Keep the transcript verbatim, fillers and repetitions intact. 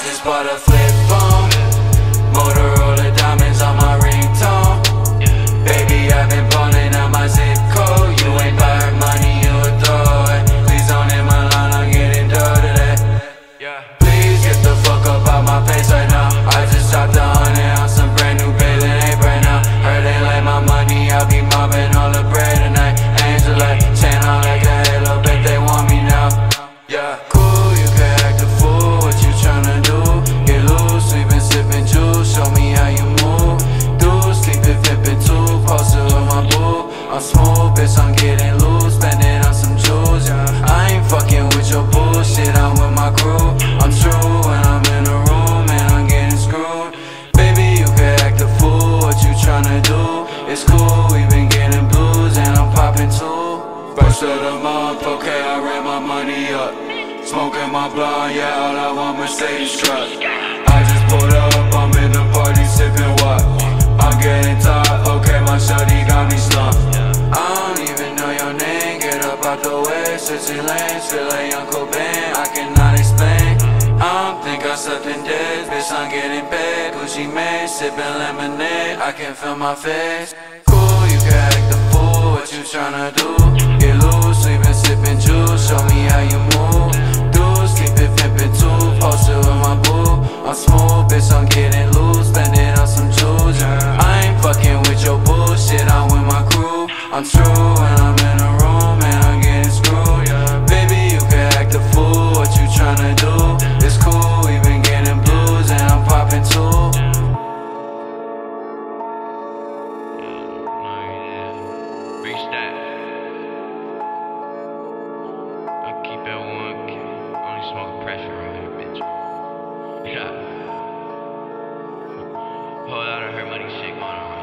just bought a flip phone, Motorola diamonds on my ringtone. Baby, I've been ballin' out my zip code. You ain't buy her money, you a throw it. Please don't hit my line, I'm getting dough today. Please get the fuck up out my face right now. I just dropped a hundred on some brand new bathing ape right now. Heard they like my money, I'll be mobbing all the bread tonight. Angel like, chain on like a halo, bet they want me now. Yeah, cool, you can act a fool, what you tryna do? Get loose, we been sippin' juice, show me how you move. Dudes, keep it pimpin' too, posted with my boo. I'm smooth, bitch, I'm getting loose, spending on some jewels, yeah. I ain't fucking with your bullshit, I'm with my crew. I'm true when I'm in the room and I'm getting screwed. Baby, you can act a fool, what you tryna do? It's cool, we been getting blues and I'm popping too. First of the month, okay, I ran my money up. Smoking my blunt, yeah, all I want Mercedes truck. I just pulled up, I'm in the party sipping what? I'm getting top, okay, my shorty got me slumped. I don't even know your name, get up out the way. Switching lanes, feel like Young Cobain, I cannot explain. I don't think I slept in days, bitch, I'm getting paid. Gucci Mane, sipping lemonade, I can feel my face. Cool, you can act the fool, what you tryna do? Get loose, we been sipping juice, show me how you move. Dudes, keep it pimpin' too, posted with my boo. I'm smooth, bitch, I'm getting loose, spending on some jewels, yeah. I ain't fucking with your bullshit, I'm with my crew. I'm true when I'm in a room and I'm getting screwed, yeah. Baby, you can act a fool, what you tryna do? It's cool, we been getting blues and I'm popping too. Reach that. I keep it one K. Only smoke pressure around here, bitch. Yeah. Whole lot of her money shit going on.